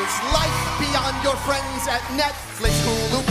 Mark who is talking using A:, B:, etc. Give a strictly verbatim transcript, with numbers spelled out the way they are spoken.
A: It's life beyond your friends at Netflix, Hulu,